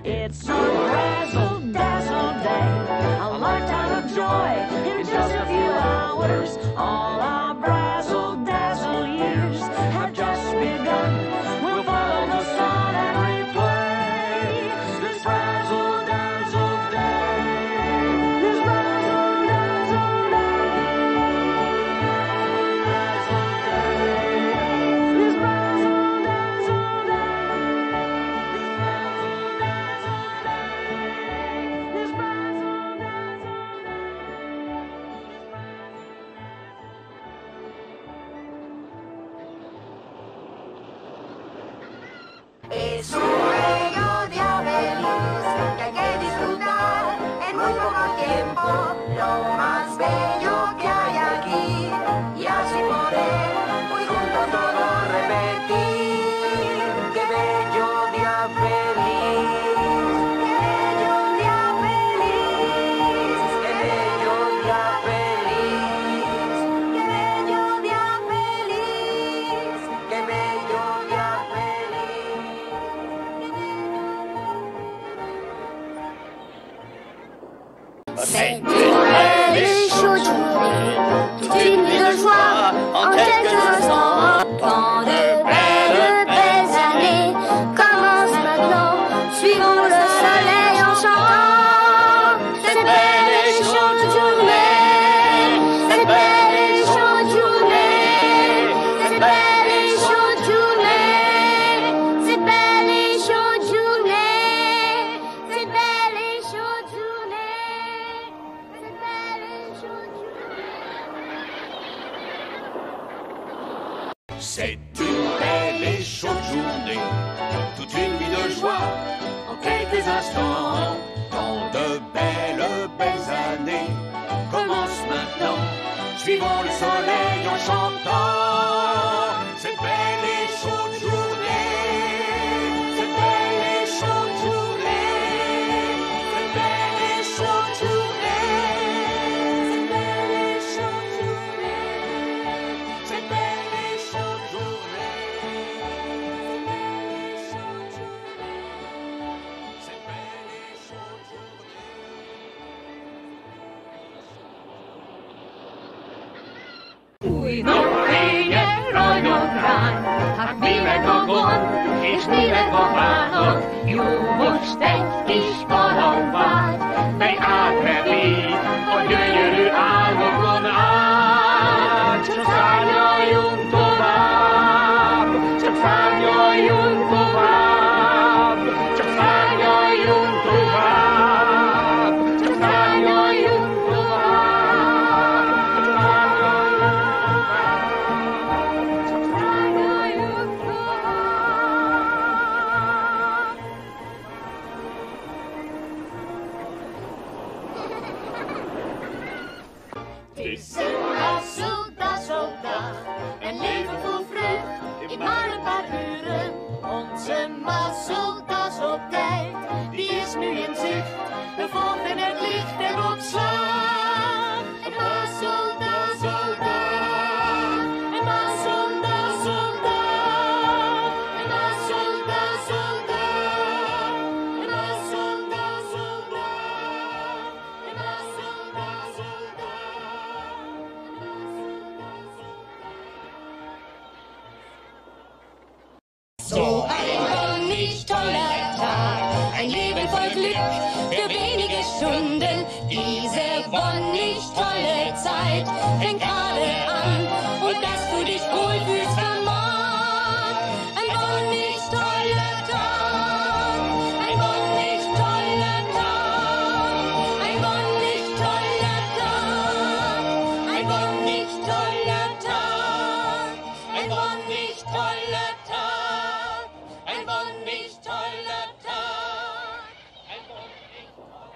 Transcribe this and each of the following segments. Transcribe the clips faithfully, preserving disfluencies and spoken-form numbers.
It's a Brazzle Dazzle day, a lifetime of joy in just a few hours. All our Brazzle Dazzle years have just begun. We'll follow the sun and replay this Brazzle Dazzle day. This Brazzle Dazzle day. This Brazzle Dazzle day. This Brazzle Dazzle day. This Brazzle Dazzle day. Es un sueño de Abelís que hay que disfrutar en muy poco tiempo, lo más bello que hay aquí, y así poder muy juntos todos repetir: qué bello día feliz, qué bello día feliz, qué bello día feliz, qué bello día feliz, qué bello día feliz. C'est une belle et chaude journée, toute une vie de joie en quelques instants. Quand de belles, belles années commencent maintenant, suivons le soleil en chantant. Cette belle et chaude journée, cette belle et chaude journée, cette belle et chaude journée, cette belle et chaude journée, cette belle et chaude journée, cette belle et chaude journée. C'est une belle et chaude journée, toute une vie de joie en quelques instants. Quand de belles, belles années commencent maintenant, suivons le soleil en chantant. Cette belle et chaude journée, cette belle et chaude journée, cette belle et chaude journée, cette belle et chaude journée, cette belle et chaude journée, cette belle et chaude journée. Új napfénye ragyog ránk, hát mi meg a gond, és mi meg a bánat. Jó, most egy kis kaland vágy, mely átrepít a gyönyörű álmokon át. Csak szárnyaljunk tovább, csak szárnyaljunk tovább, csak szárnyaljunk tovább, csak szárnyaljunk tovább, csak szárnyaljunk tovább, csak szárnyaljunk tovább. Het is een Brazzle Dazzle dag, een leven vol vreugd in maar een paar uren. Onze Brazzle Dazzle tijd, die is nu in zicht. We volgen het licht erop slaan. Een Brazzle Dazzle dag, een Brazzle Dazzle dag, een Brazzle Dazzle dag, een Brazzle Dazzle dag, een Brazzle Dazzle dag. So ein wunderlich toller Tag, ein Leben voll Glück für wenige Stunden. Diese wunderlich tolle Zeit fängt gerade an und dass du dich wohlfühlst vermag. Ein wunderlich toller Tag, ein wunderlich toller Tag, ein wunderlich toller Tag, ein wunderlich toller Tag, ein wunderlich toller Tag, ein wunderlich toller Tag, ein wunderlich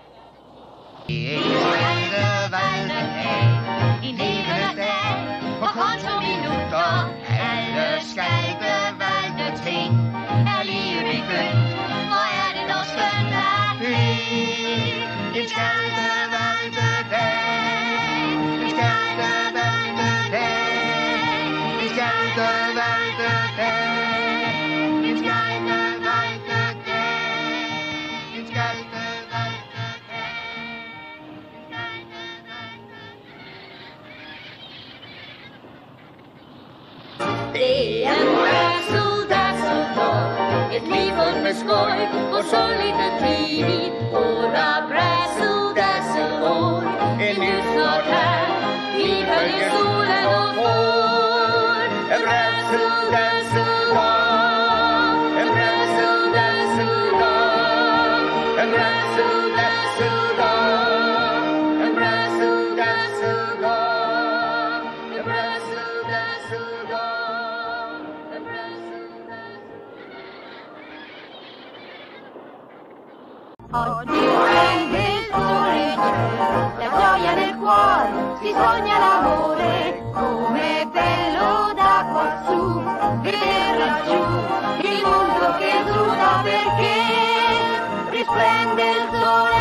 In levende tijd, begon zo'n minuto. Ellers kijken wij het heen. Er liep ik kunt, maar er het als vandaag hier. In schijnen wij de dijk, in schijnen wij de dijk, in schijnen wij de dijk, in schijnen wij de dijk, in De en Brazzle Dazzle dag, ett liv fullt med skoj och sorgligt trivigt. Våra Brazzle Dazzle år är nu snart här, vi följer solen och får. En Brazzle Dazzle dag, en Brazzle Dazzle dag, en Brazzle Dazzle dag, en Brazzle Dazzle dag, en Brazzle Dazzle dag, en Brazzle Dazzle. Oggi prende il sorriso, la gioia nel cuore, si sogna l'amore, come bello da quassù, vedere laggiù il mondo che esulta perché risplende il sole.